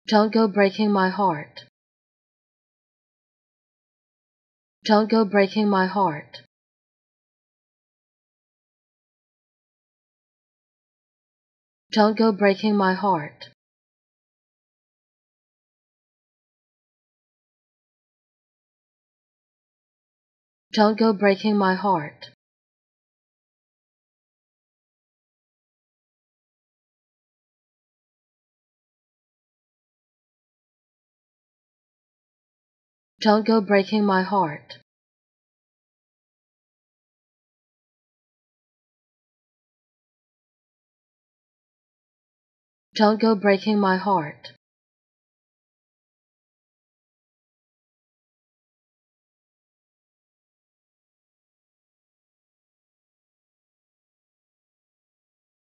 Don't go breaking my heart. Don't go breaking my heart. Don't go breaking my heart. Don't go breaking my heart. Don't go breaking my heart. Don't go breaking my heart.